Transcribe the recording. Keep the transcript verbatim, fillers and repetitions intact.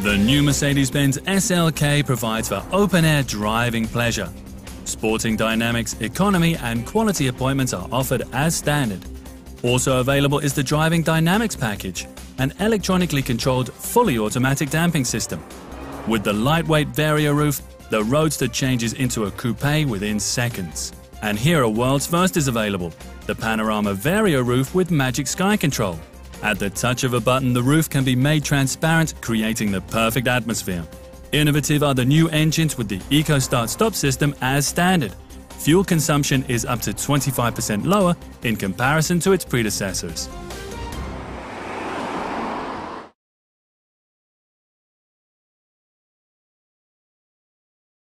The new Mercedes-Benz S L K provides for open-air driving pleasure. Sporting dynamics, economy and quality appointments are offered as standard. Also available is the Driving Dynamics package, an electronically controlled, fully automatic damping system. With the lightweight Vario roof, the Roadster changes into a coupe within seconds. And here a world's first is available, the Panorama Vario roof with Magic Sky Control. At the touch of a button, the roof can be made transparent, creating the perfect atmosphere. Innovative are the new engines with the Eco Start Stop system as standard. Fuel consumption is up to twenty-five percent lower in comparison to its predecessors.